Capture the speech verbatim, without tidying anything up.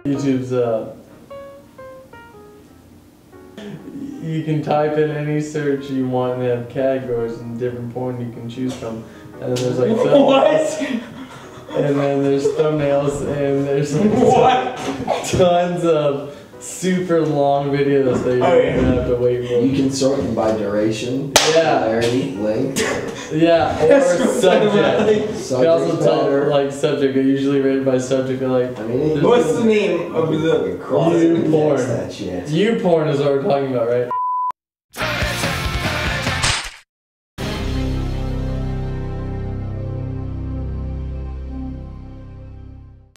YouTube's uh you can type in any search you want and they have categories and different porn you can choose from. And then there's like what? And then there's thumbnails and there's like what? tons of super long videos that you're oh, yeah. gonna have to wait for. You can sort them by duration, yeah. clarity, length. Yeah, or subject. You can also tell like subject. They're usually rated by subject. Like, I mean, what's the name of the cross you porn? that shit. You porn is what we're talking about, right?